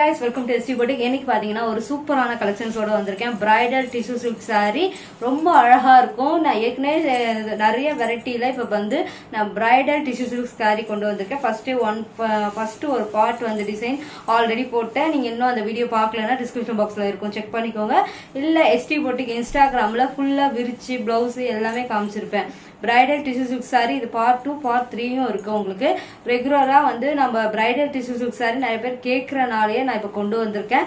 guys, welcome to ST Boutique. இன்னைக்கு பாத்தீங்கன்னா ஒரு சூப்பரான கலெக்ஷன்ஸோட வந்திருக்கேன். பிரைடல் டிஷ்யூ சில்க் saree ரொம்ப அழகா இருக்கும். நான் ஏற்கனவே நிறைய வெரைட்டில இப்ப வந்து நான் பிரைடல் டிஷ்யூ சில்க் saree கொண்டு வந்திருக்கேன். ஃபர்ஸ்ட் ஒரு பார்ட் வந்து டிசைன் ஆல்ரெடி போட்டேன். நீங்க இன்னும் அந்த வீடியோ பார்க்கலன்னா டிஸ்கிரிப்ஷன் பாக்ஸ்ல இருக்கும், செக் பண்ணிக்கோங்க. இல்ல ST Boutique இன்ஸ்டாகிராம்ல ஃபுல்லா விரிச்சு பிளவுஸ் எல்லாமே காமிச்சிருப்பேன். பிரைடல் டிஷ்யூ சில்க் saree இது பார்ட் 2 பார்ட் 3யும் இருக்கு. உங்களுக்கு ரெகுலரா வந்து நம்ம பிரைடல் டிஷ்யூ சில்க் saree நிறைய பேர் கேட்கறனாலேயே நான் இப்ப கொண்டு வந்திருக்கேன்.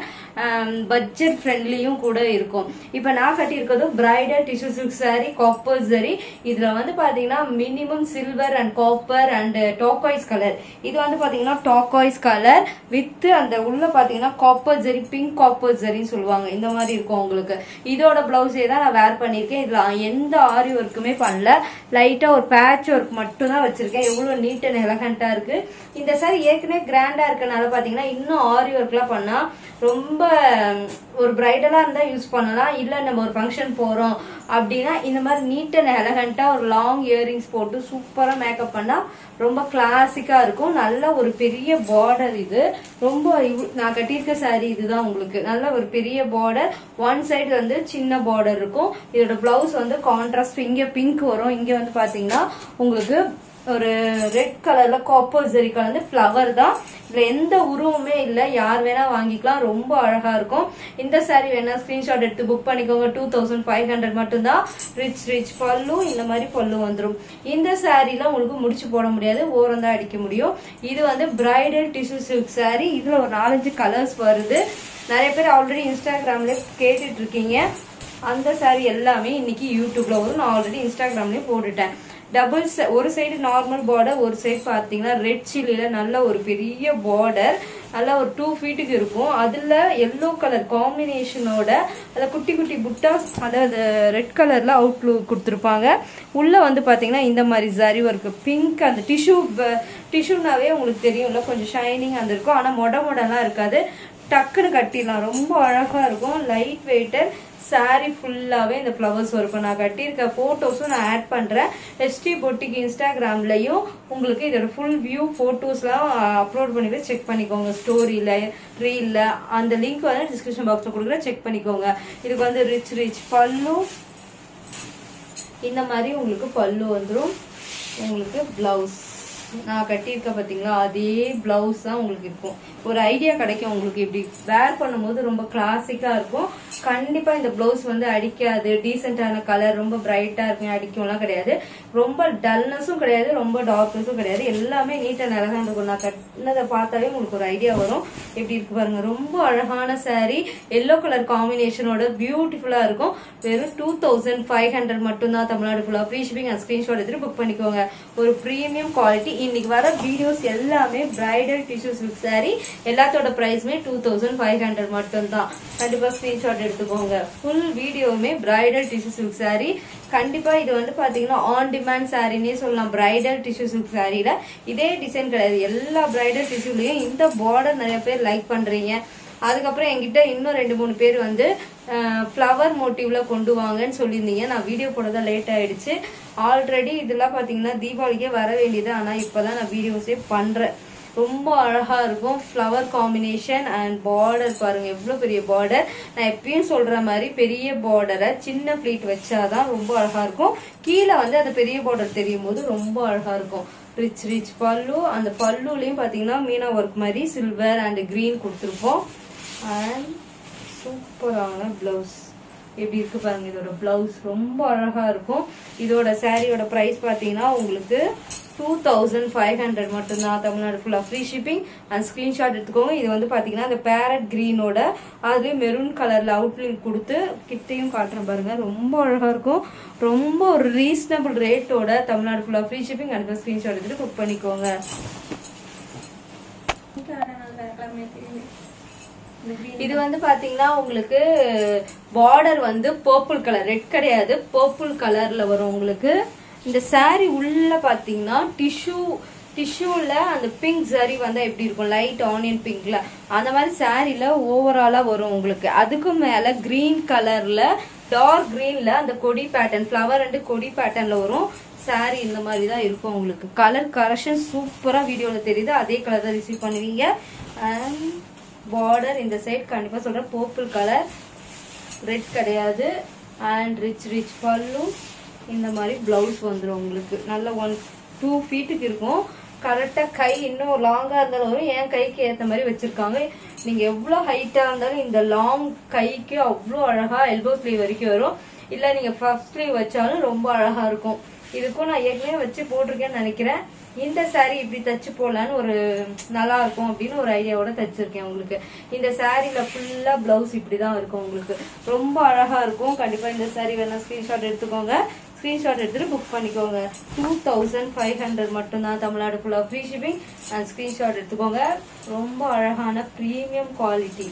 பட்ஜெட் ஃப்ரெண்ட்லியும் கூட இருக்கும். இப்ப நான் கட்டி இருக்கிறது bridal tissue silk saree copper zari. இதுல வந்து பாத்தீங்கன்னா minimum silver and copper and turquoise colour. இது வந்து பாத்தீங்கன்னா டாக்காய்ஸ் கலர் வித் அந்த உள்ள பாத்தீங்கன்னா காப்பர் ஜரி, பிங்க் காப்பர் ஜரின்னு சொல்லுவாங்க. இந்த மாதிரி இருக்கும் உங்களுக்கு. இதோட பிளவுஸே தான் நான் வேர் பண்ணிருக்கேன். இதுல எந்த ஆரி ஒர்க்குமே பண்ணல, லைட்டா ஒரு பேட்ச் ஒர்க் மட்டும் தான் வச்சிருக்கேன். எவ்வளவு நீட் அண்ட் எலகண்டா இருக்கு. இந்த சாரி ஏற்கனவே கிராண்டா இருக்கனால பாத்தீங்கன்னா இன்னும் ஆரி ஒர்க் எல்லாம் பண்ணா ரொம்ப ஒரு பிரைடலா இருந்தா யூஸ் பண்ணலாம். இல்ல நம்ம ஒரு ஃபங்க்ஷன் போறோம் அப்படின்னா இந்த மாதிரி நீட் அண்ட் எலகண்டா ஒரு லாங் இயரிங்ஸ் போட்டு சூப்பரா மேக்கப் பண்ணா ரொம்ப கிளாசிக்கா இருக்கும். நல்ல ஒரு பெரிய பார்டர். இது ரொம்ப நான் கட்டியிருக்க சாரி இதுதான். உங்களுக்கு நல்ல ஒரு பெரிய பார்டர், ஒன் சைடு வந்து சின்ன பார்டர் இருக்கும். இதோட பிளவுஸ் வந்து கான்ட்ராஸ்ட், இங்க பிங்க் வரும், இங்க வந்து பாத்தீங்கன்னா உங்களுக்கு ஒரு ரெட் கலர்ல காப்பர் ஜரி கலந்து பிளவர் தான். இதுல எந்த உருவமே இல்ல, யார் வேணா வாங்கிக்கலாம். ரொம்ப அழகா இருக்கும். இந்த சாரி வேணா ஸ்கிரீன்ஷாட் எடுத்து புக் பண்ணிக்கோங்க. 2500 மட்டும்தான். ரிச் பல்லு, இந்த மாதிரி பல்லு வந்துடும். இந்த சாரில உங்களுக்கு முடிச்சு போட முடியாது, ஓரம் தான் அடிக்க முடியும். இது வந்து பிரைடல் டிஷ்யூ சில்க் சாரி. இதுல ஒரு 4-5 கலர்ஸ் வருது. நிறைய பேர் ஆல்ரெடி இன்ஸ்டாகிராம்ல கேட்டுட்டு இருக்கீங்க. அந்த சாரி எல்லாமே இன்னைக்கு யூடியூப்ல வரும். நான் ஆல்ரெடி இன்ஸ்டாகிராம்லயும் போட்டுட்டேன். ஒரு சைடு நார்மல் பார்டர், ஒரு சைடு பாத்தீங்கன்னா ரெட் சில்லில நல்ல ஒரு பெரிய பார்டர், நல்ல ஒரு 2 ஃபீட்டுக்கு இருக்கும். அதுல எல்லோ கலர் காம்பினேஷனோட அதுல குட்டி குட்டி புட்டாஸ், அதாவது ரெட் கலர்ல அவுட்லுக் கொடுத்துருப்பாங்க. உள்ள வந்து பாத்தீங்கன்னா இந்த மாதிரி ஜரி ஒர்க், பிங்க், அந்த டிஷ்யூனாவே உங்களுக்கு தெரியும்ல, கொஞ்சம் ஷைனிங் அந்த இருக்கும். ஆனா மொடெல்லாம் இருக்காது, டக்குன்னு கட்டிடலாம். ரொம்ப அழகா இருக்கும். லைட் வெயிட்டர் சாரி ஃபுல்லாவே இந்த ஃபிளவர்ஸ் இருக்கும். நான் கட்டியிருக்க போட்டோஸும் நான் ஆட் பண்றேன். ST Boutique இன்ஸ்டாகிராம்லயும் உங்களுக்கு இதோட ஃபுல் வியூ போட்டோஸ்லாம் அப்லோட் பண்ணிட்டு செக் பண்ணிக்கோங்க. ஸ்டோரியில ரீல்ல அந்த லிங்க் வந்து டிஸ்கிரிப்ஷன் பாக்ஸ்ல கொடுக்குறேன், செக் பண்ணிக்கோங்க. இதுக்கு வந்து ரிச் பல்லு, இந்த மாதிரி உங்களுக்கு பல்லு வந்துடும். உங்களுக்கு பிளவுஸ் நான் கட்டியிருக்க பாத்தீங்களா, அதே பிளவுஸ் தான் உங்களுக்கு இருக்கும். ஒரு ஐடியா கிடைக்கும் உங்களுக்கு. இப்படி வேர் பண்ணும்போது ரொம்ப கிளாசிக்கா இருக்கும். கண்டிப்பா இந்த பிளவுஸ் வந்து அடிக்காது. டீசென்டான கலர், ரொம்ப பிரைட்டா இருக்கும், அடிக்கும்லாம் கிடையாது. ரொம்ப டல்னஸும் கிடையாது, ரொம்ப டார்க்னஸும் கிடையாது. எல்லாமே நீட்டா அழகா இருக்கும். நான் கட்டினதை பார்த்தாலே உங்களுக்கு ஒரு ஐடியா வரும். எப்படி இருக்கு பாருங்க. ரொம்ப அழகான சாரி, எல்லோ கலர் காம்பினேஷனோட பியூட்டிஃபுல்லா இருக்கும். வெறும் 2500 மட்டும்தான். தமிழ்நாடு ஃபுல்லா ஃப்ரீ ஷிப்பிங் அண்ட் ஸ்கிரீன்ஷாட் எடுத்துட்டு புக் பண்ணிக்கோங்க. ஒரு பிரீமியம் குவாலிட்டி. இன்னைக்கு வர வீடியோஸ் எல்லாமே பிரைடல் டிஷ்யூ சில்க் சாரி. எல்லாத்தோட பிரைஸ்மே 2500 மட்டும்தான். கண்டிப்பா ஸ்கிரீன்ஷாட் எடுத்துக்கோங்க. ஃபுல் வீடியோவுமே பிரைடல் டிஷ்யூ சில்க் சாரி. கண்டிப்பா இது வந்து பாத்தீங்கன்னா ஆன் டிமாண்ட் சாரின்னே சொல்லலாம். பிரைடல் டிஷ்யூ சில்க் சாரியில இதே டிசைன் கிடையாது. எல்லா பிரைடல் டிஷ்யூலயும் இந்த பார்டர் நிறைய பேர் லைக் பண்றீங்க. அதுக்கப்புறம் என்கிட்ட இன்னும் 2-3 பேர் வந்து ஃப்ளவர் மோட்டிவ்ல கொண்டு வாங்கன்னு சொல்லியிருந்தீங்க. நான் வீடியோ போடதான் லேட் ஆயிடுச்சு. ஆல்ரெடி இதெல்லாம் பாத்தீங்கன்னா தீபாவளிக்கே வர வேண்டியது, ஆனா இப்பதான் நான் வீடியோஸே பண்றேன். ரொம்ப அழகா இருக்கும். ஃப்ளவர் காம்பினேஷன் அண்ட் பார்டர் பாருங்க, எவ்வளவு பெரிய பார்டர். நான் எப்பயும் சொல்ற மாதிரி பெரிய பார்டரை சின்ன பிளீட் வச்சாதான் ரொம்ப அழகா இருக்கும். கீழே வந்து அந்த பெரிய பார்டர் தெரியும் போது ரொம்ப அழகா இருக்கும். ரிச் பல்லு. அந்த பல்லுலயும் பாத்தீங்கன்னா மீனா ஒர்க் மாதிரி சில்வர் அண்ட் கிரீன் கொடுத்துருப்போம். அண்ட் சூப்பரான பிளவுஸ் எப்படி இருக்கு பாருங்க. இதோட பிளவுஸ் ரொம்ப அழகா இருக்கும். இதோட சாரியோட பிரைஸ் பாத்தீங்கன்னா உங்களுக்கு 2500 மட்டும்தான். தமிழ்நாடு ஃபுல்லா ஃப்ரீ ஷிப்பிங் அண்ட் ஸ்கிரீன்ஷாட் எடுத்துக்கோங்க. இது வந்து பாத்தீங்கன்னா அந்த பேரட் கிரீனோட அதுலயே மெரூன் கலர்ல அவுட்லிங்க் கொடுத்து கிட்டையும் காட்டுறேன் பாருங்க. ரொம்ப அழகா இருக்கும். ரொம்ப ஒரு ரீசனபிள் ரேட்டோட தமிழ்நாடு ஃபுல்லா ஃப்ரீ ஷிப்பிங் அண்ட் ஸ்கிரீன்ஷாட் எடுத்துட்டு புக் பண்ணிக்கோங்க. இது வந்து பாத்தீங்கன்னா உங்களுக்கு பார்டர் வந்து பர்பிள் கலர், ரெட் கிடையாது, பர்பிள் கலர்ல வரும் உங்களுக்கு. இந்த சாரி உள்ள பாத்தீங்கன்னா டிஷ்யூல அந்த பிங்க் சாரி வந்தா எப்படி இருக்கும், லைட் ஆனியன் பிங்க்ல அந்த மாதிரி சாரில ஓவராலா வரும் உங்களுக்கு. அதுக்கு மேல கிரீன் கலர்ல டார்க் கிரீன்ல அந்த கொடி பேட்டர்ன், ஃபிளவர் அண்ட் கொடி பேட்டர்ன்ல வரும் சாரி. இந்த மாதிரி தான் இருக்கும் உங்களுக்கு. கலர் கரெக்ஷன் சூப்பரா வீடியோல தெரியுது. அதே கலர் தான் ரிசீவ் பண்ணுவீங்க. பார்டர் இந்த சைடு கண்டிப்பா சொல்றேன் பர்பிள் கலர், ரெட் கிடையாது. And rich pallu. இந்த மாதிரி பிளவுஸ் வந்துடும் உங்களுக்கு. நல்ல 1-2 ஃபீட்டுக்கு இருக்கும். கரெக்டா கை இன்னும் லாங்கா இருந்தாலும் என் கைக்கு ஏத்த மாதிரி வச்சிருக்காங்க. நீங்க எவ்வளவு ஹைட்டா இருந்தாலும் இந்த லாங் கைக்கு அவ்வளோ அழகா எல்போ ஸ்லீவ் வரைக்கும் வரும். இல்ல நீங்க பஃப் ஸ்லீவ் வச்சாலும் ரொம்ப அழகா இருக்கும். இதுக்கும் நான் ஏற்கனவே வச்சு போட்டிருக்கேன்னு நினைக்கிறேன். இந்த சாரீ இப்படி தச்சு போடலான்னு ஒரு நல்லா இருக்கும் அப்படின்னு ஒரு ஐடியாவோட தச்சிருக்கேன் உங்களுக்கு. இந்த சாரீல ஃபுல்லா பிளவுஸ் இப்படிதான் இருக்கும் உங்களுக்கு. ரொம்ப அழகா இருக்கும். கண்டிப்பா இந்த சாரீ வேணா ஸ்கிரீன்ஷாட் எடுத்துக்கோங்க. ஸ்கிரீன்ஷாட் எடுத்துட்டு புக் பண்ணிக்கோங்க. 2500 மட்டும்தான். தமிழ்நாடு ஃபுல்லா ஃப்ரீ ஷிப்பிங். அண்ட் ஸ்கிரீன்ஷாட் எடுத்துக்கோங்க. ரொம்ப அழகான பிரீமியம் குவாலிட்டி.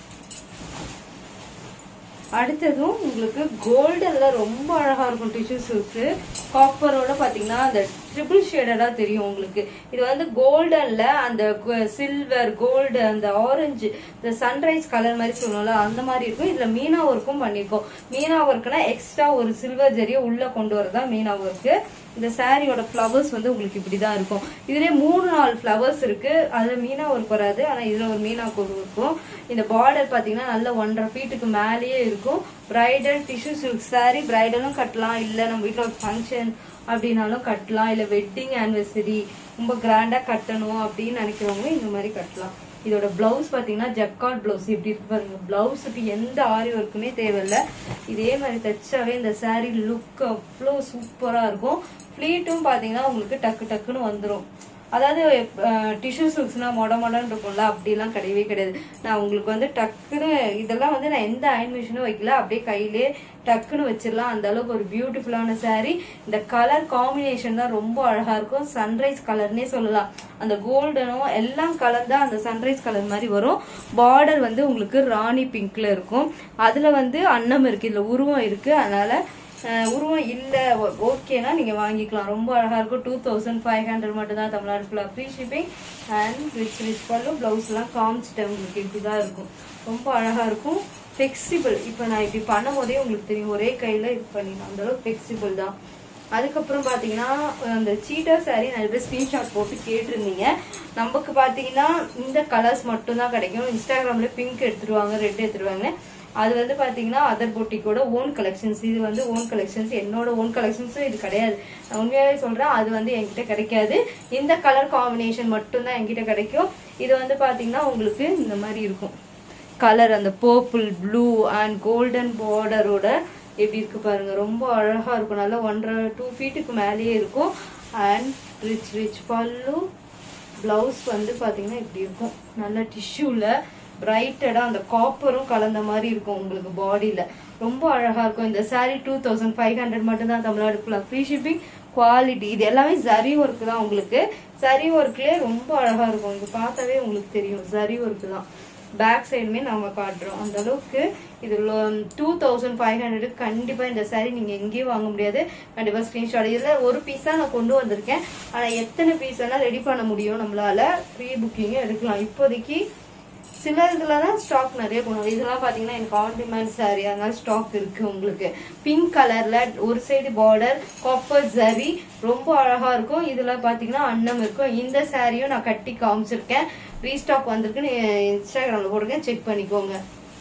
அடுத்ததும் உங்களுக்கு கோல்டன்ல ரொம்ப அழகா இருக்கும் டிஷ்யூ சில்க். காப்பரோட பாத்தீங்கன்னா அந்த ட்ரிபிள் ஷேடடா தெரியும் உங்களுக்கு. இது வந்து கோல்டன்ல அந்த சில்வர் கோல்டு அந்த ஆரஞ்சு இந்த சன்ரைஸ் கலர் மாதிரி சொல்லுவோம்ல அந்த மாதிரி இருக்கும். இதுல மீனா ஒர்க்கும் பண்ணிருக்கோம். மீனா ஒர்க்னா எக்ஸ்ட்ரா ஒரு சில்வர் ஜரியை உள்ள கொண்டு வரதா மீனா ஒர்க்கு. இந்த சாரியோட ஃபிளவர்ஸ் வந்து உங்களுக்கு இப்படிதான் இருக்கும். இதுலயே 3-4 ஃபிளவர்ஸ் இருக்கு. அதுல மீனா ஒர்க் வராது. ஆனா இதுல ஒரு மீனா ஒர்க் இருக்கும். இந்த பார்டர் பாத்தீங்கன்னா நல்ல 1.5 ஃபீட்டுக்கு மேலேயே இருக்கும். Bridal tissue silk saree. பிரைடலும் கட்டலாம், இல்ல நம்ம வீட்டுல ஒரு ஃபங்க்ஷன் அப்படின்னாலும் கட்டலாம், இல்ல வெட்டிங் ஆனிவர்சரி ரொம்ப கிராண்டா கட்டணும் அப்படின்னு நினைக்கிறவங்க இந்த மாதிரி கட்டலாம். இதோட பிளவுஸ் பாத்தீங்கன்னா ஜக்கார்ட் பிளவுஸ் இப்படி இருக்கு பாருங்க. பிளவுஸுக்கு எந்த ஆரி ஒர்க்குமே தேவையில்லை. இதே மாதிரி தைச்சாவே இந்த சாரீ லுக் அவ்வளோ சூப்பரா இருக்கும். ஃபிளீட்டும் பாத்தீங்கன்னா உங்களுக்கு டக்கு டக்குன்னு வந்துடும். அதாவது டிஷ்யூ சில்க்ஸ்னா மொடன்னு இருக்கும்ல, அப்படிலாம் கிடையவே கிடையாது. நான் உங்களுக்கு வந்து டக்குன்னு இதெல்லாம் வந்து நான் எந்த அயன் மிஷினும் வைக்கல, அப்படியே கையிலே டக்குன்னு வச்சிடலாம். அந்த அளவுக்கு ஒரு பியூட்டிஃபுல்லான சாரீ. இந்த கலர் காம்பினேஷன் தான் ரொம்ப அழகா இருக்கும். சன்ரைஸ் கலர்னே சொல்லலாம். அந்த கோல்டனும் எல்லாம் கலந்தா அந்த சன்ரைஸ் கலர் மாதிரி வரும். பார்டர் வந்து உங்களுக்கு ராணி பிங்க்ல இருக்கும். அதுல வந்து அன்னம் இருக்கு, இதுல உருவம் இருக்கு. அதனால உருவம் இல்ல ஓகேனா நீங்க வாங்கிக்கலாம். ரொம்ப அழகா இருக்கும். 2500 மட்டும் தான். தமிழ்நாடு ஃபுல்லா free shipping. And rich pallu. Blouse எல்லாம் காமிச்சிட்டேன் உங்களுக்கு. இப்படிதான் இருக்கும். ரொம்ப அழகா இருக்கும். ஃபிளெக்சிபிள். இப்ப நான் இப்படி பண்ணும் போதே உங்களுக்கு தெரியும், ஒரே கையில இது பண்ணிடலாம். அந்த அளவுக்கு ஃபிளெக்சிபிள் தான். அதுக்கப்புறம் பாத்தீங்கன்னா அந்த சீட்டா சாரி நிறைய பேர் ஸ்கிரீன்ஷாட் போட்டு கேட்டிருந்தீங்க. நமக்கு பாத்தீங்கன்னா இந்த கலர்ஸ் மட்டும் தான் கிடைக்கும். இன்ஸ்டாகிராம்ல பிங்க் எடுத்துருவாங்க, ரெட் எடுத்துருவாங்க. அது வந்து பாத்தீங்கன்னா அதர் பொட்டிக்கோட ஓன் கலெக்ஷன்ஸ். இது வந்து ஓன் கலெக்ஷன்ஸ். என்னோட ஓன் கலெக்ஷன்ஸும் இது கிடையாது. நான் உண்மையாவே சொல்றேன், அது வந்து என்கிட்ட கிடைக்காது. இந்த கலர் காம்பினேஷன் மட்டும் தான் என்கிட்ட கிடைக்கும். இது வந்து பாத்தீங்கன்னா உங்களுக்கு இந்த மாதிரி இருக்கும். கலர் அந்த பர்பிள், ப்ளூ அண்ட் கோல்டன் பார்டரோட எப்படி இருக்கு பாருங்க. ரொம்ப அழகா இருக்கும். நல்லா 1.5-2 ஃபீட்டுக்கு மேலேயே இருக்கும். And rich pallu. பிளவுஸ் வந்து பாத்தீங்கன்னா இப்படி இருக்கும். நல்ல டிஷ்யூல பிரைட்டடா அந்த காப்பரும் கலந்த மாதிரி இருக்கும் உங்களுக்கு பாடியில. ரொம்ப அழகா இருக்கும். இந்த சாரி 2500 மட்டும் தான். தமிழ்நாடு ஃபுல்லா ஃப்ரீ ஷிப்பிங். குவாலிட்டி இது எல்லாமே ஜரி ஒர்க் தான் உங்களுக்கு. ஜரி ஒர்க்லயே ரொம்ப அழகா இருக்கும். இது பார்த்தாவே உங்களுக்கு தெரியும் ஜரி ஒர்க் தான். பேக் சைடுமே நம்ம காட்டுறோம். அந்த அளவுக்கு இது 2500 கண்டிப்பா இந்த சாரி நீங்க எங்கேயும் வாங்க முடியாது. கண்டிப்பா ஸ்கிரீன்ஷாட். இதுல ஒரு பீஸா நான் கொண்டு வந்திருக்கேன். ஆனா எத்தனை பீஸ் எல்லாம் ரெடி பண்ண முடியும் நம்மளால. ப்ரீ புக்கிங் எடுக்கலாம். இப்போதைக்கு சில இதுலதான் ஸ்டாக் நிறைய கொண்டு. இதெல்லாம் பாத்தீங்கன்னா எனக்கு ஆன் டிமாண்ட் சாரி, அதனால ஸ்டாக் இருக்கு உங்களுக்கு. பிங்க் கலர்ல ஒரு சைடு பார்டர் காப்பர் ஜரி ரொம்ப அழகா இருக்கும். இதுல பாத்தீங்கன்னா அன்னம் இருக்கும். இந்த சாரியும் நான் கட்டி காமிச்சிருக்கேன். ரீஸ்டாக் வந்திருக்குன்னு இன்ஸ்டாகிராம்ல போட்டிருக்கேன், செக் பண்ணிக்கோங்க.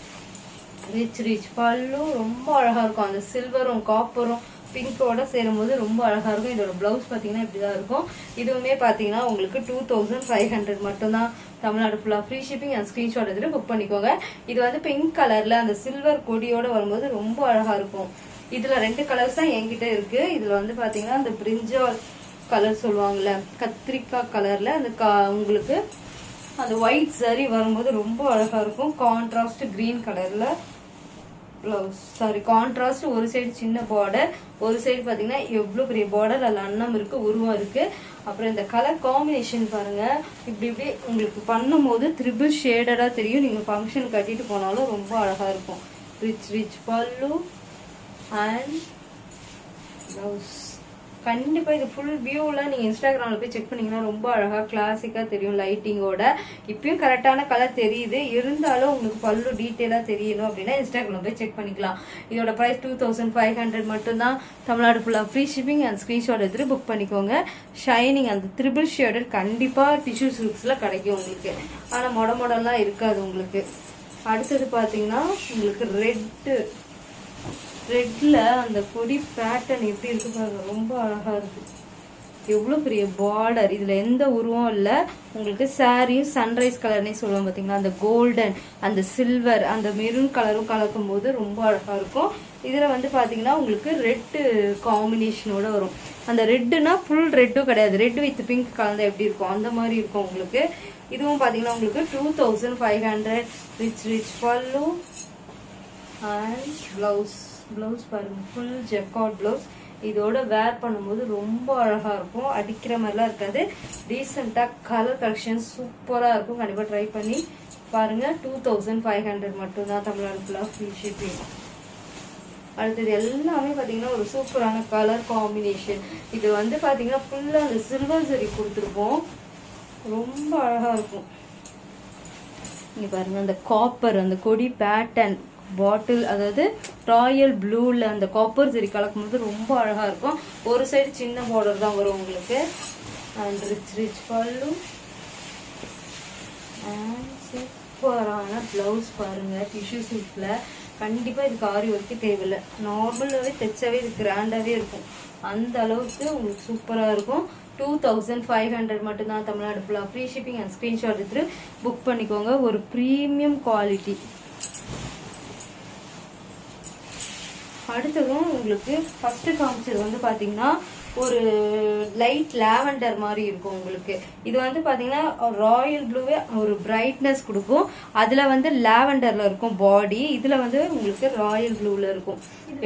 ரிச் பல்லு. ரொம்ப அழகா இருக்கும். அந்த சில்வரும் காப்பரும் பிங்கோட சேரும் போது ரொம்ப அழகா இருக்கும். இதோட பிளவுஸ் பாத்தீங்கன்னா இப்படிதான் இருக்கும். இதுவுமே பாத்தீங்கன்னா உங்களுக்கு 2500 மட்டும் தான். தமிழ்நாடு ஃபுல்லா ஃப்ரீ ஷிப்பிங். அண்ட் ஸ்கிரீன்ஷாட் எடுத்துட்டு புக் பண்ணிக்கோங்க. இது வந்து பிங்க் கலர்ல அந்த சில்வர் கொடியோட வரும்போது ரொம்ப அழகா இருக்கும். இதுல 2 கலர்ஸ் தான் என்கிட்ட இருக்கு. இதுல வந்து பாத்தீங்கன்னா அந்த பிரிஞ்சால் கலர் சொல்லுவாங்கல்ல, கத்திரிக்காய் கலர்ல அந்த உங்களுக்கு அந்த ஒயிட் சரி வரும்போது ரொம்ப அழகா இருக்கும். கான்ட்ராஸ்ட் கிரீன் கலர்ல பிளவுஸ். சாரி, கான்ட்ராஸ்ட். ஒரு சைடு சின்ன பார்டர், ஒரு சைடு பாத்தீங்கன்னா எவ்வளவு பெரிய பார்டர். அதுல அன்னம் இருக்கு, உருவம் இருக்கு. அப்புறம் இந்த கலர் காம்பினேஷன் பாருங்க. இப்படி இப்படி உங்களுக்கு பண்ணும் போது ட்ரிபிள் ஷேடடா தெரியும். நீங்க ஃபங்க்ஷன் கட்டிட்டு போனாலும் ரொம்ப அழகா இருக்கும். Rich pallu and blouse. கண்டிப்பா இது ஃபுல் வியூல நீங்க இன்ஸ்டாகிராம்ல போய் செக் பண்ணீங்கன்னா ரொம்ப அழகா கிளாசிக்கா தெரியும் லைட்டிங்கோட. இப்பயும் கரெக்டான கலர் தெரியுது, இருந்தாலும் உங்களுக்கு பல்லு டீட்டெயிலா தெரியணும் அப்படின்னா இன்ஸ்டாகிராம்ல போய் செக் பண்ணிக்கலாம். இதோட பிரைஸ் 2500 மட்டும்தான். தமிழ்நாடு ஃபுல்லா ஃப்ரீ ஷிப்பிங் அண்ட் ஸ்கிரீன்ஷாட் எடுத்துட்டு புக் பண்ணிக்கோங்க. ஷைனிங் அந்த ட்ரிபிள் ஷேடட் கண்டிப்பா டிஷ்யூ சில்க்ஸ்ல கிடைக்கும் உங்களுக்கு. ஆனா மொடலாம் இருக்காது உங்களுக்கு. அடுத்தது பாத்தீங்கன்னா உங்களுக்கு ரெட்ல அந்த கொடி பேட்டர்ன் எப்படி இருக்கு பாருங்க, ரொம்ப அழகா இருக்கு. எவ்வளவு பெரிய பார்டர், இதுல எந்த உருவம் இல்ல. உங்களுக்கு சாரியும் சன்ரைஸ் கலர்னே சொல்லுவோம் பாத்தீங்களா, அந்த கோல்டன் அந்த சில்வர் அந்த மெரூன் கலரும் கலக்கும் போது ரொம்ப அழகா இருக்கும். இதுல வந்து பாத்தீங்கன்னா உங்களுக்கு ரெட் காம்பினேஷனோட வரும். அந்த ரெட்டுனா ஃபுல் ரெட்டும் கிடையாது, ரெட் வித் பிங்க் கலந்தா எப்படி இருக்கும் அந்த மாதிரி இருக்கும் உங்களுக்கு. இதுவும் பாத்தீங்கன்னா உங்களுக்கு 2500. ரிச் பல்லு அண்ட் பிளவுஸ் பாருங்க, ஃபுல் ஜெக்கார்ட் பிளவுஸ். இதோட வேர் பண்ணும்போது ரொம்ப அழகா இருக்கும், அடிக்கிற மாதிரிலாம் இருக்காது. ரீசெண்டா கலர் கலெக்ஷன் சூப்பரா இருக்கும், கண்டிப்பா ட்ரை பண்ணி பாருங்க. 2500 மட்டும்தான். தமிழ்நாடு ஃபுல்லா ஃப்ரீ ஷிப்பிங். அடுத்தது எல்லாமே பாத்தீங்கன்னா ஒரு சூப்பரான கலர் காம்பினேஷன். இது வந்து பாத்தீங்கன்னா ஃபுல்லா அந்த சில்வர் ஜரி கொடுத்துருப்போம், ரொம்ப அழகா இருக்கும். இங்க பாருங்க அந்த காப்பர் அந்த கொடி பேட்டர்ன் பாட்டில், அதாவது ராயல் ப்ளூல அந்த காப்பர் சரி கலக்கும் போது ரொம்ப அழகா இருக்கும். ஒரு சைடு சின்ன பார்டர் தான் வரும் உங்களுக்கு. அண்ட் ரிச் பல்லு அண்ட் சூப்பரான பிளவுஸ் பாருங்க டிஷ்யூ சில்க்ல. கண்டிப்பா இதுக்கு ஆரி ஒர்க்கு தேவையில்லை, நார்மலாவே தைச்சாவே இது கிராண்டாவே இருக்கும். அந்த அளவுக்கு உங்களுக்கு சூப்பரா இருக்கும். 2500 மட்டும்தான். தமிழ்நாடு ஃபுல்லா ஃப்ரீ ஷிப்பிங் அண்ட் ஸ்கிரீன்ஷாட் எடுத்து புக் பண்ணிக்கோங்க. ஒரு பிரீமியம் குவாலிட்டி. அடுத்ததும் உங்களுக்கு ஃபர்ஸ்ட் காமிச்சது வந்து பாத்தீங்கன்னா ஒரு லைட் லாவெண்டர் மாதிரி இருக்கும் உங்களுக்கு. இது வந்து பாத்தீங்கன்னா ராயல் ப்ளூவே ஒரு பிரைட்னஸ் கொடுக்கும். அதுல வந்து லாவெண்டர்ல இருக்கும் பாடி, இதுல வந்து உங்களுக்கு ராயல் ப்ளூல இருக்கும்.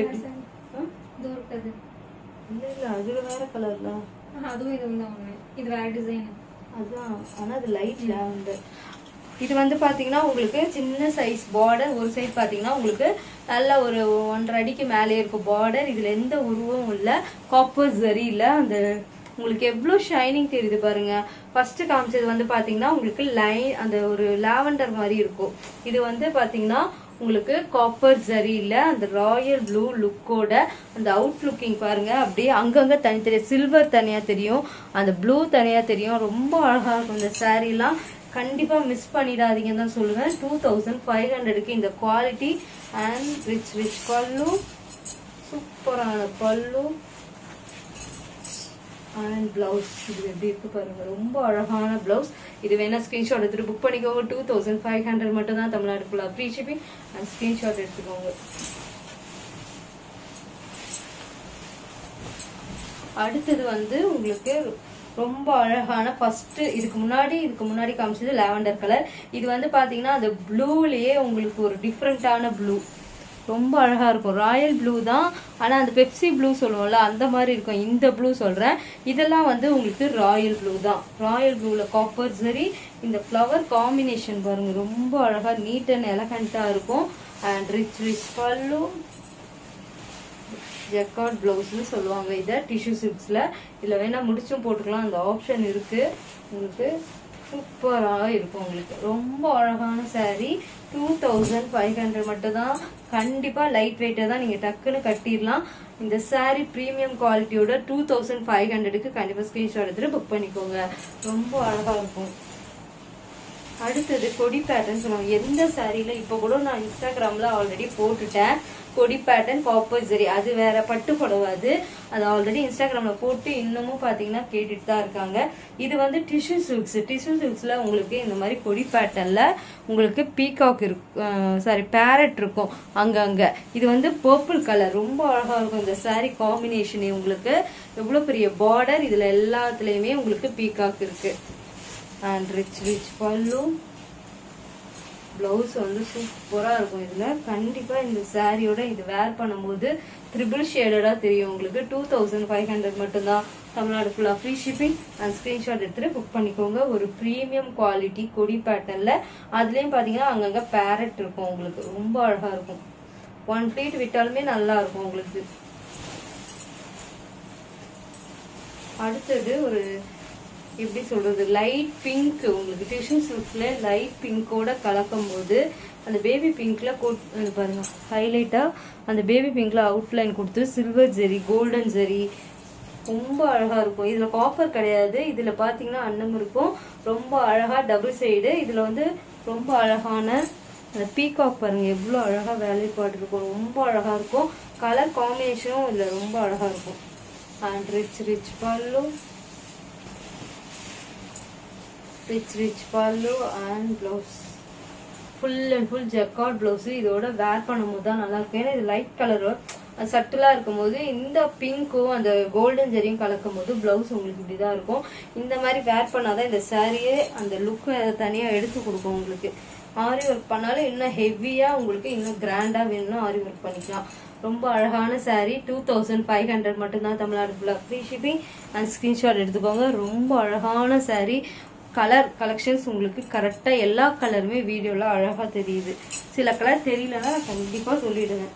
இல்ல அதுல வேற கலர்ல, அதுவும் இது வேற டிசைன் அதான். ஆனா அது லைட் லாவெண்டர். இது வந்து பாத்தீங்கன்னா உங்களுக்கு சின்ன சைஸ் பார்டர், ஒரு சைடு பாத்தீங்கன்னா உங்களுக்கு நல்ல ஒரு 1.5 அடிக்கு மேலே இருக்கும் பார்டர். இதுல எந்த உருவமும் இல்ல, காப்பர் ஜரி இல்ல. அந்த உங்களுக்கு எவ்வளவு ஷைனிங் தெரியுது பாருங்க. ஃபர்ஸ்ட் காமிச்சது வந்து பாத்தீங்கன்னா உங்களுக்கு லைன் அந்த ஒரு லாவெண்டர் மாதிரி இருக்கும். இது வந்து பாத்தீங்கன்னா உங்களுக்கு காப்பர் ஜரி இல்ல, அந்த ராயல் ப்ளூ லுக்கோட அந்த அவுட் லுக்கிங் பாருங்க. அப்படியே அங்கங்க தனித்தனியா சில்வர் தனியா தெரியும், அந்த ப்ளூ தனியா தெரியும், ரொம்ப அழகா இருக்கும் இந்த சாரீ எல்லாம். கண்டிப்பா மிஸ் பண்ணிடாதீங்கன்னு தான் சொல்லுவேன். 2500க்கு இந்த குவாலிட்டி அண்ட் ரிச் பல்லு, சூப்பரான பல்லு அண்ட் பிளவுஸ். இது எப்படி இருக்கு பாருங்க, ரொம்ப அழகான பிளவுஸ். இது வேணா ஸ்கிரீன்ஷாட் எடுத்துட்டு புக் பண்ணிக்கோங்க. 2500 மட்டும் தான். தமிழ்நாடு ஃபுல்லா ஃப்ரீ ஷிப்பிங் அண்ட் ஸ்கிரீன்ஷாட் எடுத்துக்கோங்க. அடுத்தது வந்து உங்களுக்கு ரொம்ப அழகான ஃபர்ஸ்ட் இதுக்கு முன்னாடி காமிச்சது லாவெண்டர் கலர். இது வந்து பாத்தீங்கன்னா அந்த ப்ளூலயே உங்களுக்கு ஒரு டிஃப்ரெண்டான ப்ளூ, ரொம்ப அழகா இருக்கும். ராயல் ப்ளூ தான், ஆனா அந்த பெப்சி ப்ளூ சொல்லுவோம்ல அந்த மாதிரி இருக்கும். இந்த ப்ளூ சொல்றேன். இதெல்லாம் வந்து உங்களுக்கு ராயல் ப்ளூ தான். ராயல் ப்ளூல காப்பர் சரி. இந்த ஃப்ளவர் காம்பினேஷன் பாருங்க, ரொம்ப அழகா நீட் அண்ட் எலகண்டா இருக்கும். அண்ட் ரிச் பல்லு, ஜெக்கார்ட் பிளவுஸ்னு சொல்லுவாங்க இதை டிஷ்யூ சில்க்ஸ்ல. இதுல வேணா முடிச்சும் போட்டுக்கலாம், அந்த ஆப்ஷன் இருக்கு உங்களுக்கு. சூப்பரா இருக்கும் உங்களுக்கு, ரொம்ப அழகான சாரீ. 2500 மட்டும் தான். கண்டிப்பா லைட் வெயிட்டா தான், நீங்க டக்குன்னு கட்டிடலாம். இந்த சாரீ பிரீமியம் குவாலிட்டியோட 2500க்கு கண்டிப்பா ஸ்கிரீன்ஷாட் எடுத்துட்டு புக் பண்ணிக்கோங்க. ரொம்ப அழகா இருக்கும். அடுத்தது கொடி பேட்டர்ன் சொல்லுவாங்க. எந்த சாரீல இப்ப கூட நான் இன்ஸ்டாகிராம்ல ஆல்ரெடி போட்டுட்டேன். கொடி பேட்டர்ன் காப்பர் ஜரி, அது வேற பட்டு புடவாது. அது ஆல்ரெடி இன்ஸ்டாகிராம்ல போட்டு இன்னமும் பாத்தீங்கன்னா கேட்டுட்டு தான் இருக்காங்க. இது வந்து டிஷ்யூ சில்க்ஸ்ல உங்களுக்கு இந்த மாதிரி கொடி பேட்டர்ன்ல உங்களுக்கு பீகாக் இருக்கும், சாரி பேரட் இருக்கும் அங்கங்க. இது வந்து பர்பிள் கலர், ரொம்ப அழகா இருக்கும் இந்த சாரி காம்பினேஷன். உங்களுக்கு எவ்வளவு பெரிய பார்டர், இதுல எல்லாத்துலயுமே உங்களுக்கு பீகாக் இருக்கு. அண்ட் ரிச் பல்லு, பிளவுஸ் வந்து சூப்பரா இருக்கும். இதுல கண்டிப்பா இந்த சாரியோட இது வேர் பண்ணும்போது ட்ரிபிள் ஷேடடா தெரியும் உங்களுக்கு. 2500 மட்டும்தான். தமிழ்நாடு ஃபுல்லா ஃப்ரீ ஷிப்பிங் அண்ட் ஸ்கிரீன்ஷாட் எடுத்துட்டு புக் பண்ணிக்கோங்க. ஒரு பிரீமியம் குவாலிட்டி கொடி பேட்டர்ன்ல. அதுலயும் பாத்தீங்கன்னா அங்கங்க பேரட் இருக்கும் உங்களுக்கு, ரொம்ப அழகா இருக்கும். 1 ப்ளீட் விட்டாலுமே நல்லா இருக்கும் உங்களுக்கு. அடுத்தது ஒரு எப்படி சொல்றது லைட் பிங்க், உங்களுக்கு டிஷ்யூ சில்க்ல லைட் பிங்கோட கலக்கும் போது அந்த பேபி பிங்க்ல பாருங்க ஹைலைட்டா அந்த பேபி பிங்க்ல அவுட்லைன் கொடுத்து சில்வர் ஜெரி கோல்டன் ஜெரி ரொம்ப அழகா இருக்கும். இதுல காப்பர் கிடையாது, இதுல பாத்தீங்கன்னா அன்னம் இருக்கும். ரொம்ப அழகா டபுள் சைடு. இதுல வந்து ரொம்ப அழகான அந்த பீகாக் பாருங்க எவ்வளவு அழகா வேலைப்பாடு இருக்கும், ரொம்ப அழகா இருக்கும். கலர் காம்பினேஷனும் இதுல ரொம்ப அழகா இருக்கும். And rich pallu, rich pallu and blouse full and full jacquard blouse. இதோட வேர் பண்ணும்போது தான் நல்லா இருக்கும். ஏன்னா இது லைட் கலர் சட்டிலா இருக்கும் போது இந்த பிங்க்கும் அந்த கோல்டன் ஜெரியும் கலக்கும் போது பிளவுஸ் உங்களுக்கு இப்படிதான் இருக்கும். இந்த மாதிரி வேர் பண்ணாதான் இந்த சாரியே அந்த லுக் தனியா எடுத்து கொடுக்கும் உங்களுக்கு. ஆரி ஒர்க் பண்ணாலும் இன்னும் ஹெவியா உங்களுக்கு இன்னும் கிராண்டா வேணும்னா ஆரி ஒர்க் பண்ணிக்கலாம். ரொம்ப அழகான சாரி. 2500 மட்டும்தான் தமிழ்நாடு ஃபுல்லா ஃப்ரீ ஷிப்பிங். அண்ட் ஸ்கிரீன்ஷாட் எடுத்துக்கோங்க. ரொம்ப அழகான சாரி. கலர் கலெக்ஷன்ஸ் உங்களுக்கு கரெக்டா எல்லா கலருமே வீடியோல அழகா தெரியுது. சில கலர் தெரியலன்னா நான் கண்டிப்பா சொல்லிடுவேன்.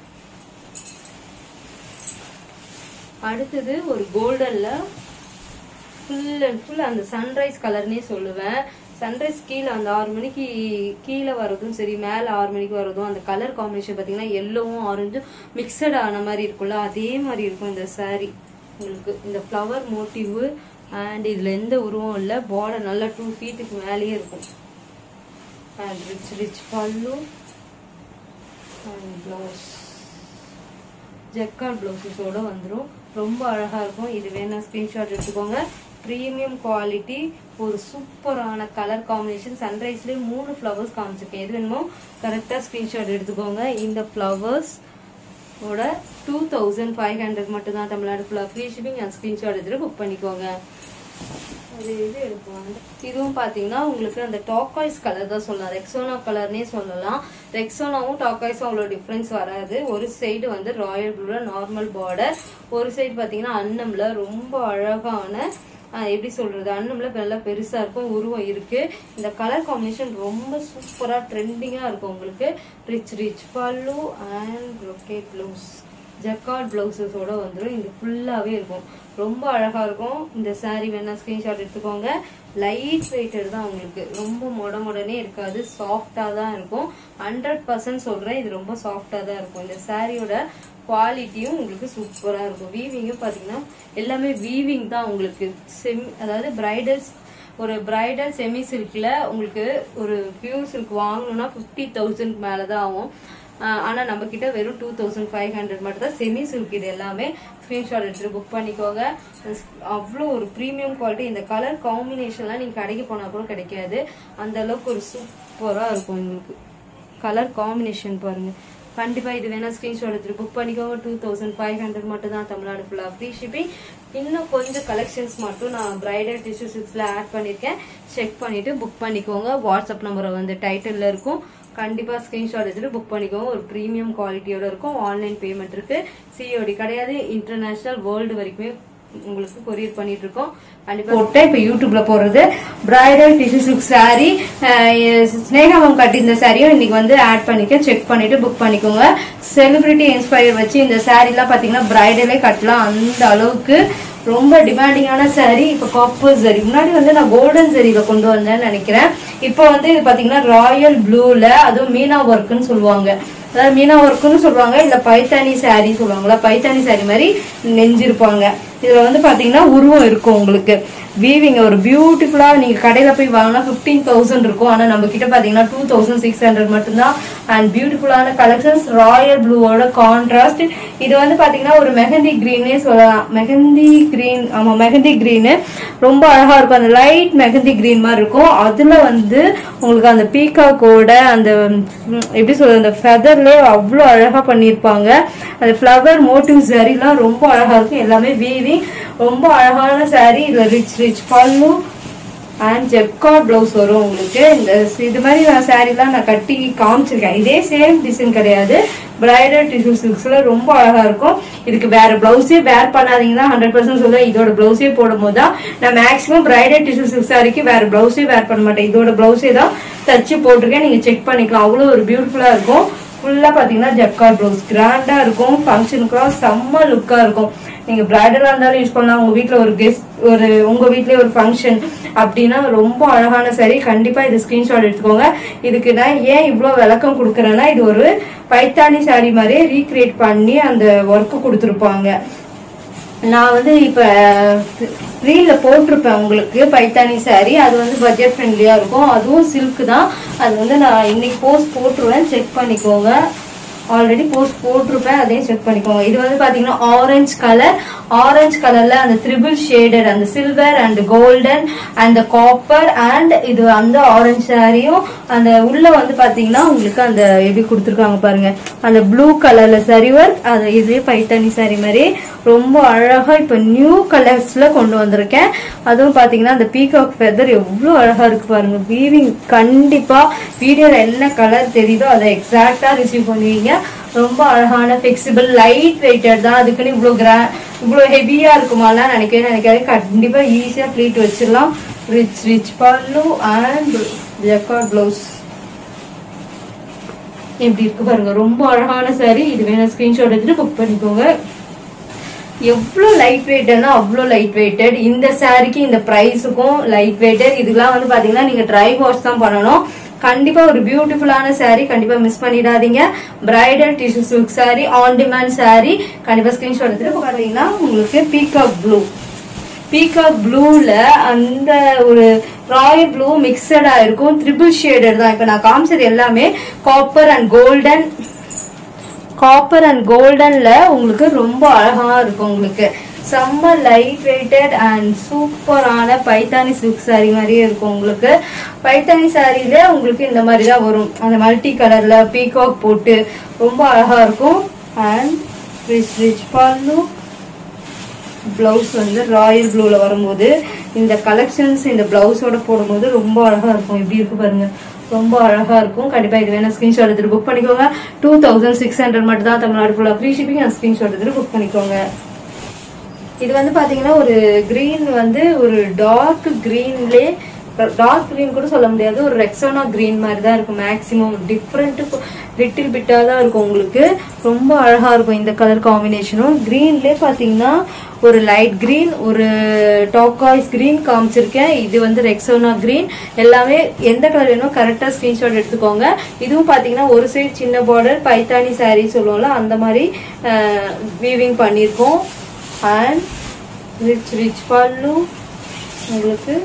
அடுத்தது ஒரு கோல்டன்ல ஃபுல் அண்ட் ஃபுல் அந்த சன்ரைஸ் கலர்னே சொல்லுவேன். சன்ரைஸ் கீழே அந்த 6 மணிக்கு கீழே வரதும் சரி, மேல 6 மணிக்கு வரதும் அந்த கலர் காம்பினேஷன் பாத்தீங்கன்னா எல்லோவும் ஆரஞ்சும் மிக்சட் ஆன மாதிரி இருக்கும்ல, அதே மாதிரி இருக்கும் இந்த சாரி உங்களுக்கு. இந்த ஃப்ளவர் மோட்டிவ் அண்ட் இதுல எந்த உருவம் இல்ல. பார்டர் நல்லா 2 ஃபீட்டுக்கு மேலேயே இருக்கும். And rich pallu and blouse jacquard பிளவுஸஸோட வந்துடும். ரொம்ப அழகா இருக்கும். இது வேணா ஸ்கிரீன்ஷாட் எடுத்துக்கோங்க. பிரீமியம் குவாலிட்டி, ஒரு சூப்பரான கலர் காம்பினேஷன். சன்ரைஸ்லயே 3 ஃபிளவர்ஸ் காமிச்சிருக்கேன். எது வேணுமோ கரெக்டா ஸ்கிரீன்ஷாட் எடுத்துக்கோங்க. இந்த ஃபிளவர்ஸ் 2500 மட்டும் தான் தமிழ்நாடு ஃபுல்லா ஃப்ரீ ஷிப்பிங். அண்ட் ஸ்கிரீன்ஷாட் எடுத்துட்டு புக் பண்ணிக்கோங்க. இதுவும் பாத்தீங்கன்னா உங்களுக்கு அந்த டாக்காய்ஸ் கலர் தான் சொல்லலாம், ரெக்ஸோனா கலர்னே சொல்லலாம். ரெக்ஸோனாவும் டாக்காய்ஸும் அவ்வளவு டிஃபரன்ஸ் வராது. ஒரு சைடு வந்து ராயல் ப்ளூல நார்மல் பார்டர், ஒரு சைடு பாத்தீங்கன்னா அன்னம்ல ரொம்ப அழகான எப்படி சொல்றது அன்னம்ல நல்லா பெருசா இருக்கும், உருவம் இருக்கு. இந்த கலர் காம்பினேஷன் ரொம்ப சூப்பரா ட்ரெண்டிங்கா இருக்கும் உங்களுக்கு. Rich pallu and brocade blouse jacquard பிளவுஸஸோட வந்துடும். இது ஃபுல்லாவே இருக்கும். ரொம்ப அழகா இருக்கும். இந்த சாரி வேணா ஸ்கிரீன்ஷாட் எடுத்துக்கோங்க. லைட் வெயிட்டட் தான் உங்களுக்கு. ரொம்ப மொடனே இருக்காது, சாஃப்டா தான் இருக்கும். 100% சொல்றேன், இது ரொம்ப சாஃப்டா தான் இருக்கும். இந்த சாரியோட குவாலிட்டியும் உங்களுக்கு சூப்பரா இருக்கும். வீவிங்கும் பாத்தீங்கன்னா எல்லாமே வீவிங் தான் உங்களுக்கு. அதாவது பிரைடல்ஸ் ஒரு பிரைடல் செமி சில்க்ல உங்களுக்கு ஒரு பியூர் சில்க் வாங்கணும்னா 50,000 மேலதான் ஆகும். ஆனா நம்ம கிட்ட வெறும் 2500 மட்டும் தான் செமி சில்க். இது எல்லாமே ஸ்கிரீன்ஷாட் எடுத்துட்டு புக் பண்ணிக்கோங்க. அவ்வளோ ஒரு பிரீமியம் குவாலிட்டி. இந்த கலர் காம்பினேஷன்லாம் நீங்க கடைக்கு போனா கூட கிடைக்காது, அந்த அளவுக்கு ஒரு சூப்பரா இருக்கும் உங்களுக்கு. கலர் காம்பினேஷன் பாருங்க. கண்டிப்பா இது வேணா ஸ்கிரீன்ஷாட் எடுத்துட்டு புக் பண்ணிக்கோங்க. 2500 மட்டும் தான் தமிழ்நாடு ஃபுல்லா ஃப்ரீ ஷிப்பிங். இன்னும் கொஞ்சம் கலெக்ஷன்ஸ் மட்டும் நான் பிரைடல் டிஷ்யூ சில்க்ஸ்ல ஆட் பண்ணிருக்கேன். செக் பண்ணிட்டு புக் பண்ணிக்கோங்க. வாட்ஸ்அப் நம்பரை வந்து டைட்டில்ல இருக்கும். கண்டிப்பா ஸ்கிரீன்ஷாட் எடுத்துட்டு புக் பண்ணிக்கோங்க. ஒரு பிரீமியம் குவாலிட்டியோட இருக்கும். ஆன்லைன் பேமெண்ட் இருக்கு, சிஓடி கிடையாது. இன்டர்நேஷனல் வேர்ல்டு வரைக்குமே உங்களுக்கு கொரியர் பண்ணிட்டு இருக்கோம். கண்டிப்பா இப்ப யூடியூப்ல போறது பிரைடல் டிஷ்யூ சில்க் சாரி ஸ்னேகாமம் கட்டி இந்த சாரியும் இன்னைக்கு வந்து ஆட் பண்ணிக்க. செக் பண்ணிட்டு புக் பண்ணிக்கோங்க. செலிபிரிட்டி இன்ஸ்பயர் வச்சு இந்த சாரி எல்லாம் பாத்தீங்கன்னா பிரைடலே கட்டலாம், அந்த அளவுக்கு ரொம்ப டிமாண்டிங்கான சாரி. இப்ப காப்பர் சாரி முன்னாடி வந்து நான் கோல்டன் சாரியில கொண்டு வந்தேன்னு நினைக்கிறேன். இப்போ வந்து இது பாத்தீங்கன்னா ராயல் ப்ளூல, அதுவும் மீனா ஒர்க்னு சொல்லுவாங்க. அதாவது மீனா ஒர்க்னு சொல்லுவாங்க, இல்ல பைத்தானி சாரி சொல்லுவாங்களா, பைத்தானி சாரி மாதிரி நெஞ்சிருப்பாங்க. இதுல வந்து பாத்தீங்கன்னா உருவம் இருக்கும் உங்களுக்கு. வீவிங் ஒரு பியூட்டிஃபுல்லா நீங்க கடையில போய் வாங்கினா 15,000 இருக்கும். ஆனா நம்ம கிட்ட பாத்தீங்கன்னா 2600 மட்டும்தான். அண்ட் பியூட்டிஃபுல்லான கலெக்ஷன்ஸ். Royal ப்ளூவோட contrast. இது வந்து பாத்தீங்கன்னா ஒரு மெஹந்தி கிரீனே சொல்லலாம். மெஹந்தி கிரீன், ஆமா மெஹந்தி கிரீனு ரொம்ப அழகா இருக்கும். அந்த லைட் மெஹந்தி கிரீன் மாதிரி இருக்கும். அதுல வந்து உங்களுக்கு அந்த பீகாக்கோட அந்த எப்படி சொல்றது அந்த ஃபெதர்ல அவ்வளவு அழகா பண்ணிருப்பாங்க. அந்த ஃபிளவர் மோட்டிவ் சாரி எல்லாம் ரொம்ப அழகா இருக்கும். எல்லாமே வீவிங் ரொம்ப அழகான சாரி. இதுல rich pallu and jacquard blouse வரும் உங்களுக்கு. இது மாதிரி சாரி எல்லாம் நான் கட்டி காமிச்சிருக்கேன். இதே சேம் டிசைன் கிடையாது. பிரைடல் டிஷ்யூ சில்க்ஸ்ல ரொம்ப அழகா இருக்கும். இதுக்கு வேற பிளவுஸே வேர் பண்ணாதீங்கன்னா 100% சொல்லுவேன். இதோட பிளவுஸே போடும் போதுதான் நான் மேக்சிமம் பிரைடல் டிஷ்யூ சில்க் சாரிக்கு வேற பிளவுஸே வேர் பண்ண மாட்டேன். இதோட பிளவுஸே தான் தச்சு போட்டிருக்கேன். நீங்க செக் பண்ணிக்கலாம். அவ்வளவு ஒரு பியூட்டிஃபுல்லா இருக்கும். ஃபுல்லா பாத்தீங்கன்னா ஜக்கார்ட் ப்ளவுஸ் கிராண்டா இருக்கும். ஃபங்க்ஷனுக்குலாம் செம்ம லுக்கா இருக்கும். நீங்க பிரைடலா இருந்தாலும் யூஸ் பண்ணலாம். உங்க வீட்டுல ஒரு கெஸ்ட் உங்க வீட்லயே ஒரு ஃபங்க்ஷன் அப்படின்னா ரொம்ப அழகான saree. கண்டிப்பா இது ஸ்கிரீன்ஷாட் எடுத்துக்கோங்க. இதுக்கு நான் ஏன் இவ்வளவு விளக்கம் கொடுக்கறேன்னா, இது ஒரு பைத்தானி saree மாதிரியே ரீக்ரியேட் பண்ணி அந்த ஒர்க்கு கொடுத்துருப்பாங்க. நான் வந்து இப்ப ரீல்ல போட்டிருப்பேன் உங்களுக்கு பைத்தானி saree. அது வந்து பட்ஜெட் ஃப்ரெண்ட்லியா இருக்கும். அதுவும் சில்க் தான். அது வந்து நான் இன்னைக்கு போஸ்ட் போட்டுருவேன், செக் பண்ணிக்கோங்க. ஆல்ரெடி போஸ்ட் போட்டிருப்பேன், அதையும் செக் பண்ணிக்கோங்க. இது வந்து பாத்தீங்கன்னா ஆரஞ்சு கலர். ஆரஞ்சு கலர்ல அந்த த்ரிபிள் ஷேடட் அந்த silver and golden and copper and இது அந்த ஆரஞ்சு சாரியும் அந்த உள்ள வந்து பாத்தீங்கன்னா உங்களுக்கு அந்த எப்படி கொடுத்துருக்காங்க பாருங்க, அந்த ப்ளூ கலர்ல சரி ஒர்க். அது இதுவே பைத்தானி சாரி மாதிரி ரொம்ப அழகா இப்ப நியூ கலர்ஸ்ல கொண்டு வந்திருக்கேன். அதுவும் பாத்தீங்கன்னா அந்த பீகாக் ஃபெதர் எவ்வளவு அழகா இருக்கு பாருங்க. வீவிங் கண்டிப்பா வீடியோல என்ன கலர் தெரியுதோ அதை எக்ஸாக்டா ரிசீவ் பண்ணுவீங்க. ரொம்ப அழகான ஃபிளெக்சிபிள் லைட் வெயிட்டட் தான். அதுக்குன்னு இவ்வளவு ஹெவியா இருக்குமாலாம் நினைக்காது. கண்டிப்பா ஈஸியா ப்ளீட் வச்சிடலாம். Rich pallu and jacquard blouse எப்படி இருக்கு பாருங்க. ரொம்ப அழகான சாரி. இது வேணா ஸ்கிரீன்ஷாட் எடுத்துட்டு புக் பண்ணிக்கோங்க. எவ்வளவு லைட் வெயிட்னா அவ்வளவு லைட் வெயிட்டட். இந்த சாரிக்கு இந்த பிரைஸுக்கும் லைட் வெயிட்டட். இதெல்லாம் வந்து பாத்தீங்கன்னா நீங்க ட்ரை வாஷ் தான் பண்ணணும். கண்டிப்பா ஒரு பியூட்டிஃபுல்லான saree. கண்டிப்பா மிஸ் பண்ணிடாதீங்க. Bridal tissue silk saree, on demand saree. கண்டிப்பா ஸ்கிரீன்ஷாட் எடுத்துட்டு பாத்தீங்கன்னா உங்களுக்கு பீகாக் ப்ளூல அந்த ஒரு ராயல் ப்ளூ மிக்சடா இருக்கும். த்ரிபிள் ஷேடட் தான். இப்ப நான் காமிச்சது எல்லாமே காப்பர் அண்ட் கோல்டன்ல உங்களுக்கு ரொம்ப அழகா இருக்கும். உங்களுக்கு செம்ம லைட் வெயிட்டட் அண்ட் சூப்பரான பைத்தானி சில்க் சாரி மாதிரியே இருக்கும். உங்களுக்கு பைத்தானி சாரியில உங்களுக்கு இந்த மாதிரி தான் வரும். அந்த மல்டி கலர்ல பீகாக் போட்டு ரொம்ப அழகா இருக்கும். And rich pallu. பிளவுஸ் வந்து ராயல் ப்ளூல வரும்போது இந்த கலெக்ஷன்ஸ் இந்த பிளவுஸோட போடும்போது ரொம்ப அழகா இருக்கும். எப்படி இருக்கு பாருங்க, ரொம்ப அழகா இருக்கும். கண்டிப்பா இது வேணா ஸ்கிரீன்ஷாட் எடுத்துட்டு புக் பண்ணிக்கோங்க. 2600 மட்டும் தான் தமிழ்நாடு ஃபுல்லா ஃப்ரீ ஷிப்பிங். ஸ்கிரீன்ஷாட் எடுத்துட்டு புக் பண்ணிக்கோங்க. இது வந்து பாத்தீங்கன்னா ஒரு கிரீன் வந்து ஒரு டார்க் கிரீன் கூட சொல்ல முடியாது, ஒரு ரெக்ஸோனா கிரீன் மாதிரி தான் இருக்கும். மேக்சிமம் டிஃப்ரெண்ட் லிட்டில் பிட்டா தான் இருக்கும். உங்களுக்கு ரொம்ப அழகா இருக்கும் இந்த கலர் காம்பினேஷனும். கிரீன்லயே பாத்தீங்கன்னா ஒரு லைட் கிரீன், ஒரு டாக்காய்ஸ் கிரீன் காமிச்சிருக்கேன். இது வந்து ரெக்ஸோனா கிரீன். எல்லாமே எந்த கலர் வேணும் கரெக்டா ஸ்கிரீன்ஷாட் எடுத்துக்கோங்க. இதுவும் பாத்தீங்கன்னா ஒரு சைடு சின்ன பார்டர் பைத்தானி சாரி சொல்லுவோம்ல அந்த மாதிரி வீவிங் பண்ணிருக்கோம். அண்ட் ரிச் பல்லு. உங்களுக்கு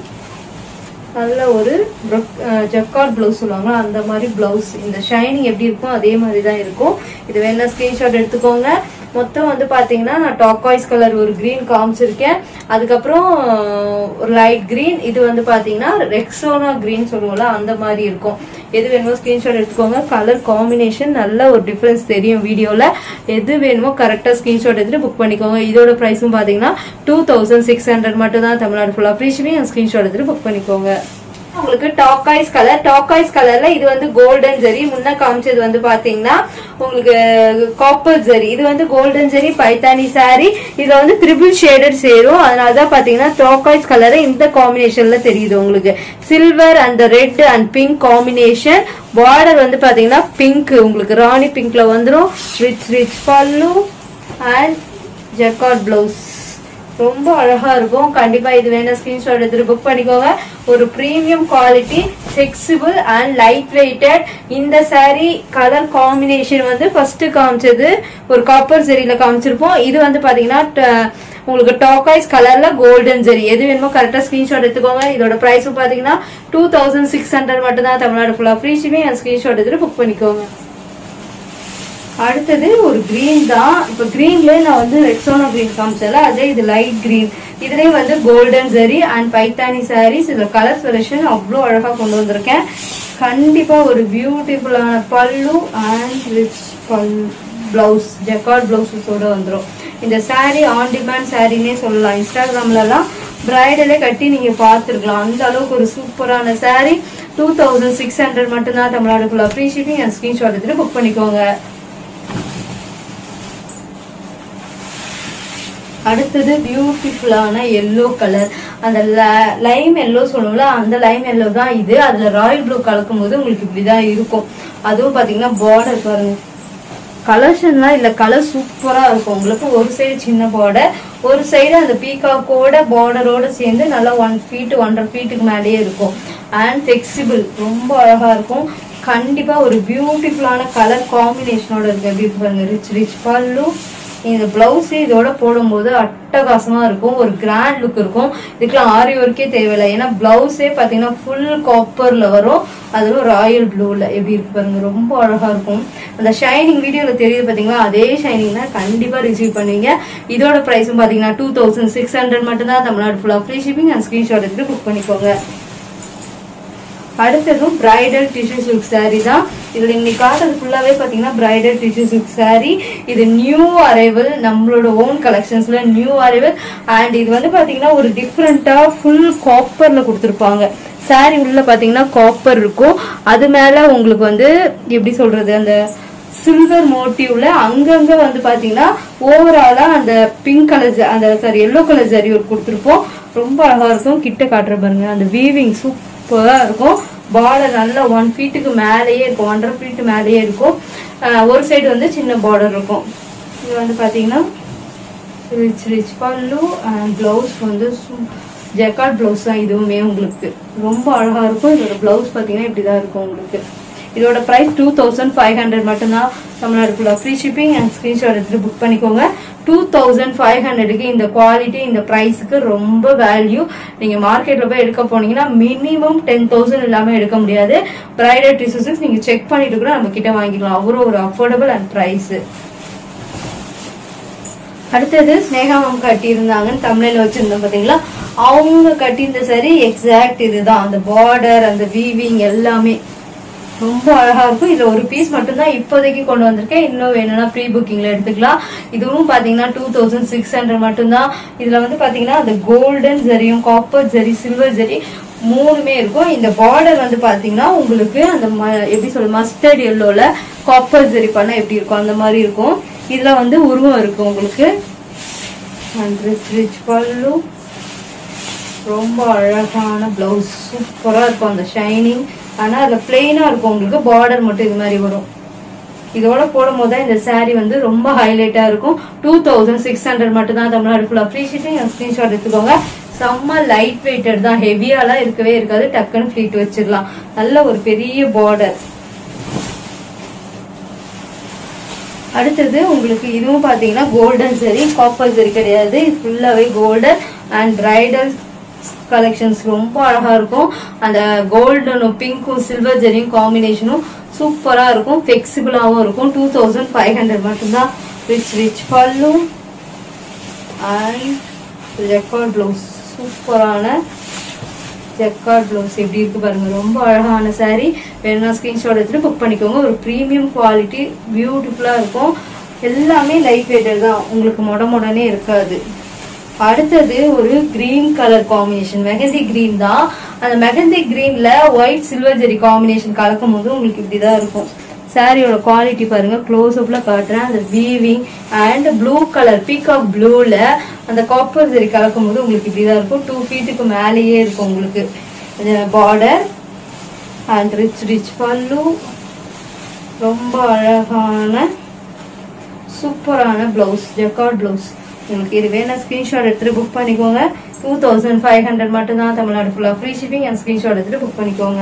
நல்ல ஒரு ஜக்கார்ட் பிளவுஸ் சொல்லுவாங்க அந்த மாதிரி பிளவுஸ். இந்த ஷைனிங் எப்படி இருக்கும் அதே மாதிரி தான் இருக்கும். இது வேணா ஸ்கிரீன்ஷாட் எடுத்துக்கோங்க. மொத்தம் வந்து பாத்தீங்கன்னா நான் டாக்காய்ஸ் கலர் ஒரு கிரீன் காமிச்சிருக்கேன். அதுக்கப்புறம் ஒரு லைட் கிரீன். இது வந்து பாத்தீங்கன்னா ரெக்ஸோனா கிரீன் சொல்லுவோம்ல அந்த மாதிரி இருக்கும். எது வேணுமோ ஸ்கிரீன்ஷாட் எடுத்துக்கோங்க. கலர் காம்பினேஷன் நல்ல ஒரு டிஃபரன்ஸ் தெரியும் வீடியோல. எது வேணுமோ கரெக்டா ஸ்கிரீன்ஷாட் எடுத்துட்டு புக் பண்ணிக்கோங்க. இதோட பிரைஸும் பாத்தீங்கன்னா 2600 மட்டும் தான் தமிழ்நாடு ஃபுல்லா ஃப்ரீ ஷிப்பிங். ஸ்கிரீன்ஷாட் எடுத்துட்டு புக் பண்ணிக்கோங்க. உங்களுக்கு டாக்காய்ஸ் கலர்ல இது வந்து கோல்டன் ஜெரி. முன்ன காமிச்சது வந்து பாத்தீங்கன்னா உங்களுக்கு காப்பர் ஜெரி. இது வந்து கோல்டன் ஜெரி பைத்தானி சாரி. இதுல வந்து த்ரிபிள் ஷேடட் சேரும். அதனாலதான் பாத்தீங்கன்னா டாக்காய்ஸ் கலர் இந்த காம்பினேஷன்ல தெரியுது உங்களுக்கு. Silver and red and pink combination. Border வந்து பாத்தீங்கன்னா பிங்க், உங்களுக்கு ராணி பிங்க்ல வந்துடும். Rich pallu and jacquard blouse. ரொம்ப அழகா இருக்கும். கண்டிப்பா இது வேணா ஸ்கிரீன்ஷாட் எடுத்துட்டு புக் பண்ணிக்கோங்க. ஒரு premium quality, flexible and light வெயிட்டட். இந்த சாரி கலர் காம்பினேஷன் வந்து ஃபர்ஸ்ட் காமிச்சது ஒரு காப்பர் ஜெரியில காமிச்சிருப்போம். இது வந்து பாத்தீங்கன்னா உங்களுக்கு டாக்காய்ஸ் கலர்ல கோல்டன் ஜெரி. எது வேணுமோ கரெக்டா ஸ்கிரீன்ஷாட் எடுத்துக்கோங்க. இதோட பிரைஸும் பாத்தீங்கன்னா 2600 மட்டும் தான் தமிழ்நாடு ஃபுல்லா ஃப்ரீ ஷிப்பிங். ஸ்கிரீன்ஷாட் எடுத்துட்டு புக் பண்ணிக்கோங்க. அடுத்தது ஒரு கிரீன் தான். இப்ப கிரீன்ல நான் வந்து ரெக்ஸோனா கிரீன் காமிச்சல, அதே இது லைட் கிரீன். இதுலயே வந்து கோல்டன் ஜெரி அண்ட் பைத்தானி சாரீஸ். இதுல கலர் செலக்ஷன் அவ்வளோ அழகா கொண்டு வந்திருக்கேன். கண்டிப்பா ஒரு பியூட்டிஃபுல்லான பல்லு அண்ட் ரிச் பிளவுஸ் ஜக்கார்ட் பிளவுஸோட வந்துடும். இந்த சாரீ ஆன் டிமாண்ட் சாரின்னே சொல்லலாம். இன்ஸ்டாகிராம்ல எல்லாம் பிரைடலே கட்டி நீங்க பாத்துருக்கலாம். அந்த அளவுக்கு ஒரு சூப்பரான சாரீ. 2600 மட்டும் தான் தமிழ்நாடு ஃபுல்லா ஃப்ரீ ஷிப்பிங். ஸ்கிரீன்ஷாட் எடுத்துட்டு புக் பண்ணிக்கோங்க. அடுத்தது பியூட்டிஃபுல்லான எல்லோ கலர், அந்த லைம் எல்லோ சொல்லுவோம்ல, அந்த லைம் எல்லோ தான் இது. அதுல ராயல் ப்ளூ கலக்கும் போது உங்களுக்கு இப்படிதான் இருக்கும். அதுவும் பாத்தீங்கன்னா பார்டர் பாருங்க, கலர்ஷன்லாம் இல்ல, கலர் சூப்பரா இருக்கும் உங்களுக்கு. ஒரு சைடு சின்ன பார்டர், ஒரு சைடு அந்த பீகாக்கோட பார்டரோட சேர்ந்து நல்லா 1 feet 1.5 feetக்கு மேலேயே இருக்கும். அண்ட் ஃபிளெக்சிபிள், ரொம்ப அழகா இருக்கும். கண்டிப்பா ஒரு பியூட்டிஃபுல்லான கலர் காம்பினேஷனோட இருக்கு. எப்படி பாருங்க, ரிச் பல்லு. இந்த பிளவுஸ் இதோட போடும்போது அட்டகாசமா இருக்கும், ஒரு கிராண்ட் லுக் இருக்கும். இதுக்கெல்லாம் ஆரி ஒர்க்கே தேவையில்லை, ஏன்னா பிளவுஸே பாத்தீங்கன்னா ஃபுல் காப்பர்ல வரும், அதுவும் ராயல் ப்ளூல. எப்படி இருக்கு பாருங்க, ரொம்ப அழகா இருக்கும். அந்த ஷைனிங் வீடியோல தெரியுது பாத்தீங்களா, அதே ஷைனிங் தான் கண்டிப்பா ரிசீவ் பண்ணுவீங்க. இதோட பிரைஸும் பாத்தீங்கன்னா 2600 மட்டும்தான். தமிழ்நாடு ஃபுல்லா ஃப்ரீ ஷிப்பிங் அண்ட் ஸ்கிரீன்ஷாட் எடுத்து புக் பண்ணிக்கோங்க. அடுத்ததும் பிரைடல் டிஷ்யூ சில்க் சாரீ தான். இதுல இன்னைக்கு காட்டுறது ஃபுல்லாவே பாத்தீங்கன்னா பிரைடல் டிஷ்யூ சில்க் சாரீ. இது நியூ அரைவல், நம்மளோட ஓன் கலெக்ஷன்ஸ்ல நியூ அரைவல். அண்ட் இது வந்து பாத்தீங்கன்னா ஒரு டிஃப்ரெண்டா ஃபுல் காப்பர்ல கொடுத்துருப்பாங்க. சாரீ உள்ள பாத்தீங்கன்னா காப்பர் இருக்கும், அது மேல உங்களுக்கு வந்து எப்படி சொல்றது, அந்த சில்வர் மோட்டிவ்ல அங்கங்க வந்து பாத்தீங்கன்னா ஓவராலா அந்த பிங்க் கலர், அந்த சாரி எல்லோ கலர் ஜரி ஒரு கொடுத்துருப்போம். ரொம்ப அழகா இருக்கும். கிட்ட காட்டுற பாருங்க, அந்த வீவிங் சூப்பரா இருக்கும். பார்டர் நல்லா 1 feetக்கு மேலேயே இருக்கும், 1.5 feet மேலேயே இருக்கும். ஒரு சைடு வந்து சின்ன பார்டர் இருக்கும். இது வந்து பாத்தீங்கன்னா ரிச் பல்லு அண்ட் பிளவுஸ் வந்து ஜக்கார்ட் பிளவுஸ் தான் இதுவுமே உங்களுக்கு. ரொம்ப அழகா இருக்கும். இதோட பிளவுஸ் பாத்தீங்கன்னா இப்படிதான் இருக்கும் உங்களுக்கு. இதோட பிரைஸ் 2500 மட்டும்தான். தமிழ்நாடு ஃபுல்லா ஃப்ரீ ஷிப்பிங் அண்ட் ஸ்கிரீன்ஷாட் எடுத்துட்டு புக் பண்ணிக்கோங்க. 2500க்கு இந்த குவாலிட்டி, இந்த பிரைஸுக்கு ரொம்ப வேல்யூ. நீங்க மார்க்கெட்ல போய் எடுக்க போனீங்கன்னா மினிமம் 10,000 இல்லாம எடுக்க முடியாது. பிரைடல் டிஷ்யூஸ் நீங்க செக் பண்ணிட்டு கூட நம்ம கிட்ட வாங்கிக்கலாம், அவ்வளோ ஒரு அஃபோர்டபுள் அண்ட் பிரைஸ். அடுத்தது ஸ்னேகா மேம் கட்டி இருந்தாங்கன்னு தமிழ்ல வச்சிருந்தோம் பாத்தீங்களா, அவங்க கட்டியிருந்த சரி எக்ஸாக்ட் இதுதான். அந்த பார்டர், அந்த வீவிங் எல்லாமே ரொம்ப அழகா இருக்கும். இதுல ஒரு பீஸ் மட்டும் தான் இப்போதைக்கு கொண்டு வந்திருக்கேன். இன்னும் வேணும்னா ப்ரீ புக்கிங்ல எடுத்துக்கலாம். இதுவும் பாத்தீங்கன்னா 2600 மட்டும்தான். இதுல வந்து பாத்தீங்கன்னா அந்த கோல்டன் ஜரியும், காப்பர் ஜரி, சில்வர் ஜரி மூணுமே இருக்கும். இந்த பார்டர் வந்து பாத்தீங்கன்னா உங்களுக்கு அந்த எப்படி சொல்ல, மஸ்டர்ட் எல்லோல காப்பர் ஜரி பண்ணா எப்படி இருக்கும் அந்த மாதிரி இருக்கும். இதுல வந்து உருவம் இருக்கு உங்களுக்கு. ரிச் பல்லு, ரொம்ப அழகான பிளவுஸ், சூப்பரா இருக்கும் அந்த ஷைனிங். ஆனா அதுல பிளெயினா இருக்கும் உங்களுக்கு, பார்டர் மட்டும் இது மாதிரி வரும். இதோட போடும் போது இந்த சாரீ வந்து ரொம்ப ஹைலைட்டா இருக்கும். 2600 மட்டும் தான். தமிழ்நாடு ஃபுல்லா ஃப்ரீ ஷிப்பிங். ஸ்கிரீன்ஷாட் எடுத்துக்கோங்க. செம்ம லைட் வெயிட்டட் தான், ஹெவியாலாம் இருக்கவே இருக்காது, டக்குன்னு ஃபிளீட் வச்சிடலாம். நல்ல ஒரு பெரிய பார்டர். அடுத்தது உங்களுக்கு இதுவும் பாத்தீங்கன்னா கோல்டன் சரி, காப்பர் சரி கிடையாது, ஃபுல்லாவே கோல்டன் அண்ட் பிரைடல் கலெக்ஷன்ஸ். ரொம்ப அழகா இருக்கும். அந்த கோல்டனும் பிங்க்கும் சில்வர் ஜெரியும் காம்பினேஷனும் சூப்பரா இருக்கும், ஃபிளெக்சிபிளாவும் இருக்கும். 2500 மட்டும்தான். Rich pallu and jacquard blouse, சூப்பரான ஜக்கார்ட் பிளவுஸ் எப்படி இருக்கு பாருங்க, ரொம்ப அழகான சாரீ. வேணும்னா ஸ்கிரீன்ஷாட் எடுத்துட்டு புக் பண்ணிக்கோங்க. ஒரு பிரீமியம் குவாலிட்டி, பியூட்டிஃபுல்லா இருக்கும். எல்லாமே லைட் வெயிட்டட் தான், உங்களுக்கு மொடனே இருக்காது. அடுத்தது ஒரு green colour combination, mehndi green தான். அந்த மெகந்தி கிரீன்ல ஒயிட் சில்வர் ஜெரி காம்பினேஷன் கலக்கும் போது உங்களுக்கு இப்படிதான் இருக்கும். சாரியோட குவாலிட்டி பாருங்க, க்ளோஸ் அப்ல காட்டுறேன். அந்த weaving and blue colour peacock ப்ளூல அந்த காப்பர் ஜெரி கலக்கும் போது உங்களுக்கு இப்படிதான் இருக்கும். 2 feetக்கு மேலேயே இருக்கும் உங்களுக்கு பார்டர். அண்ட் ரிச் பல்லு, ரொம்ப அழகான சூப்பரான பிளவுஸ், ஜக்கார்ட் பிளவுஸ். உங்களுக்கு இது வேணா ஸ்கிரீன்ஷாட் எடுத்துட்டு புக் பண்ணிக்கோங்க. 2500 மட்டும்தான். தமிழ்நாடு ஃபுல்லா ஃப்ரீ ஷிப்பிங் அண்ட் ஸ்கிரீன்ஷாட் எடுத்துட்டு புக் பண்ணிக்கோங்க.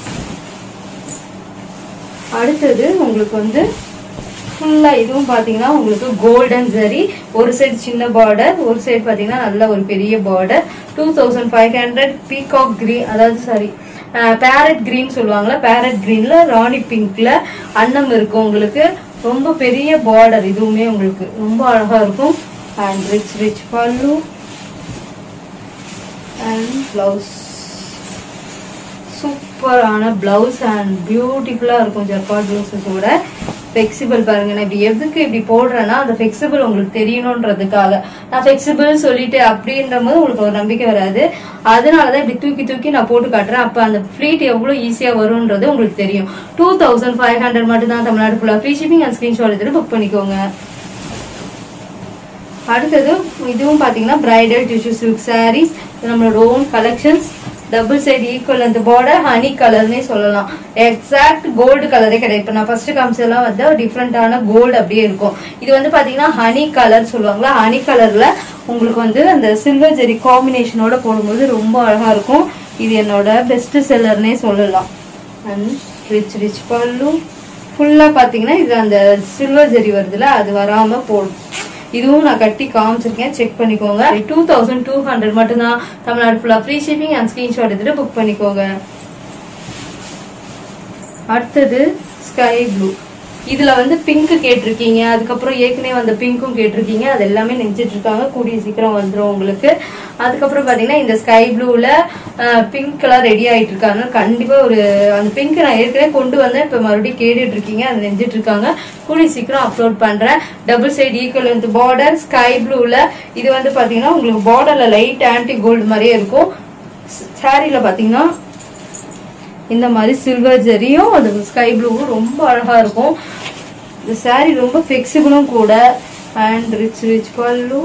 அடுத்தது உங்களுக்கு வந்து ஃபுல்லா இதுவும் பாத்தீங்கன்னா உங்களுக்கு கோல்டன் ஜரி, ஒரு சைடு சின்ன பார்டர், ஒரு சைடு பாத்தீங்கன்னா நல்ல ஒரு பெரிய பார்டர். 2500. பீகாக் கிரீன், அதாவது சாரி பேரட் கிரீன் சொல்லுவாங்கல்ல, பேரட் கிரீன்ல ராணி பிங்க்ல அன்னம் இருக்கும் உங்களுக்கு. ரொம்ப பெரிய பார்டர், இதுவுமே உங்களுக்கு ரொம்ப அழகா இருக்கும். and rich pallu and blouse, சூப்பரான பிளவுஸ் அண்ட் பியூட்டிஃபுல்லா இருக்கும். ஜக்கார்ட் பிளவுஸஸ் ஓட ஃபிளெக்சிபிள் பாருங்க. நான் இப்படி எதுக்கு இப்படி போடுறேன்னா அந்த ஃபிளெக்சிபிள் உங்களுக்கு தெரியணும்ன்றதுக்காக. நான் ஃபிளெக்சிபிள் சொல்லிட்டு அப்படின்ற போது உங்களுக்கு ஒரு நம்பிக்கை வராது, அதனாலதான் இப்படி தூக்கி தூக்கி நான் போட்டு காட்டுறேன். அப்ப அந்த ஃபிளீட் எவ்வளவு ஈஸியா வரும்ன்றது உங்களுக்கு தெரியும். 2500 மட்டும் தான். தமிழ்நாடு ஃபுல்லா ஃப்ரீ ஷிப்பிங் அண்ட் ஸ்கிரீன்ஷாட் எடுத்துட்டு புக் பண்ணிக்கோங்க. அடுத்தது இதுவும் பாத்தீங்கன்னா பிரைடல் டிஷ்யூ சில்க் சாரீஸ், நம்மளோட own collections. Double side equal அந்த பார்டர் ஹனி கலர்னே சொல்லலாம். எக்ஸாக்ட் கோல்டு கலரே கிடையாது. இப்ப நான் ஃபர்ஸ்ட் காமிச்சதெல்லாம் வந்து டிஃப்ரெண்டான கோல்டு அப்படியே இருக்கும். இது வந்து பாத்தீங்கன்னா ஹனி கலர் சொல்லுவாங்களா, ஹனி கலர்ல உங்களுக்கு வந்து அந்த சில்வர் ஜெரி காம்பினேஷனோட போடும்போது ரொம்ப அழகா இருக்கும். இது என்னோட பெஸ்ட் செல்லர்னே சொல்லலாம். அண்ட் ரிச் பல்லு ஃபுல்லா பாத்தீங்கன்னா இது அந்த சில்வர் ஜெரி வருதுல அது வராம போடும். இதுவும் நான் கட்டி காமிச்சிருக்கேன், செக் பண்ணிக்கோங்க. 2200 மட்டும்தான். தமிழ்நாடு ஃபுல்லா ஃப்ரீ ஷிப்பிங் அண்ட் ஸ்கிரீன்ஷாட் எடுத்துட்டு புக் பண்ணிக்கோங்க. அடுத்தது ஸ்கை ப்ளூ. இதுல வந்து பிங்க் கேட்டிருக்கீங்க, அதுக்கப்புறம் ஏற்கனவே வந்த பிங்க்கும் கேட்டிருக்கீங்க. அது எல்லாமே நெஞ்சிட்டு இருக்காங்க, கூடிய சீக்கிரம் வந்துடும் உங்களுக்கு. அதுக்கப்புறம் பாத்தீங்கன்னா இந்த ஸ்கை ப்ளூல பிங்க் எல்லாம் ரெடி ஆயிட்டு இருக்காங்க. கண்டிப்பா ஒரு அந்த பிங்க் நான் ஏற்கனவே கொண்டு வந்தேன், இப்ப மறுபடியும் கேட்டுட்டு இருக்கீங்க, அது நெஞ்சிட்டு இருக்காங்க. கூடிய சீக்கிரம் அப்லோட் பண்றேன். டபுள் சைடு ஈக்குவல் வந்து பார்டர் ஸ்கை ப்ளூல. இது வந்து பாத்தீங்கன்னா உங்களுக்கு பார்டர்ல லைட் ஆன்டி கோல்டு மாதிரியே இருக்கும். சாரியில பாத்தீங்கன்னா இந்த மாதிரி சில்வர் ஜெரியும் அது ஸ்கை ப்ளூவும் ரொம்ப அழகா இருக்கும். இந்த சாரி ரொம்ப ஃபிளெக்சிபிளும் கூட. அண்ட் ரிச் பல்லு.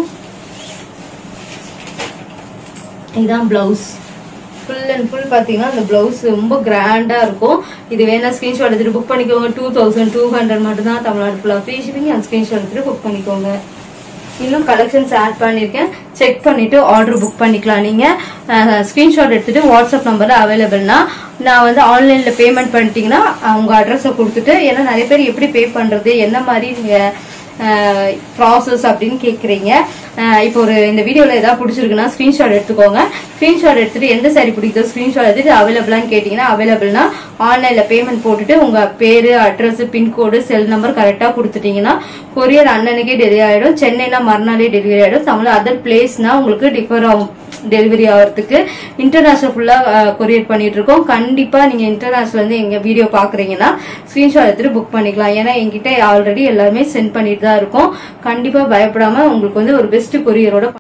இதுதான் பிளவுஸ். ஃபுல் அண்ட் ஃபுல் பாத்தீங்கன்னா இந்த பிளவுஸ் ரொம்ப கிராண்டா இருக்கும். இது வேணா ஸ்கிரீன்ஷாட் எடுத்துட்டு புக் பண்ணிக்கோங்க. 2200 மட்டும் தான். தமிழ்நாடு ஃபுல்லா ஃப்ரீ ஷிப்பிங் அண்ட் ஸ்கிரீன்ஷாட் எடுத்துட்டு புக் பண்ணிக்கோங்க. இன்னும் கலெக்ஷன்ஸ் ஆட் பண்ணிருக்கேன், செக் பண்ணிட்டு ஆர்டர் புக் பண்ணிக்கலாம். நீங்க ஸ்கிரீன்ஷாட் எடுத்துட்டு வாட்ஸ்அப் நம்பர்ல அவைலபிள்னா நான் வந்து ஆன்லைன்ல பேமெண்ட் பண்ணிட்டீங்கன்னா உங்க அட்ரஸை கொடுத்துட்டு, ஏன்னா நிறைய பேர் எப்படி பே பண்றது என்ன மாதிரி நீங்க ப்ராசஸ் அப்படின்னு கேக்குறீங்க. இப்போ ஒரு இந்த வீடியோல ஏதாவது பிடிச்சிருக்குன்னா ஸ்கிரீன்ஷாட் எடுத்துக்கோங்க. ஸ்கிரீன்ஷாட் எடுத்துட்டு எந்த சாரி பிடிக்குதோ ஸ்கிரீன்ஷாட் எடுத்துட்டு அவைலபிளான்னு கேட்டீங்கன்னா அவைலபிள்னா ஆன்லைன்ல பேமெண்ட் போட்டுட்டு உங்க பேரு அட்ரஸ் பின்கோடு செல் நம்பர் கரெக்டா கொடுத்துட்டீங்கன்னா கொரியர் அன்னன்னைக்கே டெலிவரி ஆயிடும். சென்னைனா மறுநாளே டெலிவரி ஆயிடும். தமிழ் அதர் பிளேஸ்னா உங்களுக்கு டிஃபர் ஆகும் டெலிவரி ஆகிறதுக்கு. இன்டர்நேஷனல் ஃபுல்லா கொரியர் பண்ணிட்டு இருக்கோம். கண்டிப்பா நீங்க இன்டர்நேஷனல் வந்து எங்க வீடியோ பாக்குறீங்கன்னா ஸ்கிரீன்ஷாட் எடுத்துட்டு புக் பண்ணிக்கலாம். ஏன்னா என்கிட்ட ஆல்ரெடி எல்லாருமே சென்ட் பண்ணிட்டு தான் இருக்கும். கண்டிப்பா பயப்படாம உங்களுக்கு வந்து ஒரு பெஸ்ட் கொரியரோட